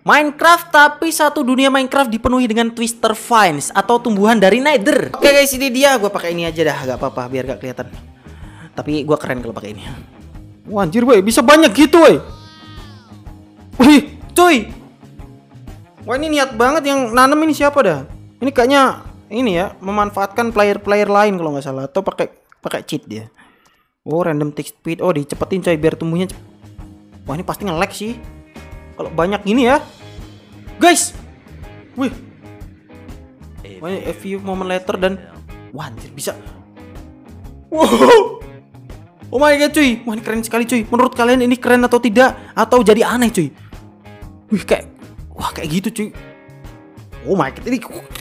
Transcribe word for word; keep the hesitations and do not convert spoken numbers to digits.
Minecraft, tapi satu dunia Minecraft dipenuhi dengan Twister Vines atau tumbuhan dari Nether. Oke guys, ini dia. Gue pakai ini aja dah, gak apa-apa biar gak kelihatan. Tapi gue keren kalau pakai ini. Wah, anjir, woy, bisa banyak gitu, woy. Wih, cuy. Wah, ini niat banget yang nanam ini siapa dah? Ini kayaknya ini ya, memanfaatkan player-player lain kalau nggak salah, atau pakai pakai cheat dia. Oh, random tick speed. Oh, dicepetin coy biar tumbuhnya. Wah, ini pasti nge-lag sih. Kalau banyak gini ya, guys. Wih. Wah, ini a few moment later dan wah, anjir, bisa. Wow. Oh my god, cuy. Wah, ini keren sekali, cuy. Menurut kalian ini keren atau tidak? Atau jadi aneh, cuy? Wih, kayak wah, kayak gitu, cuy. Oh my god, ini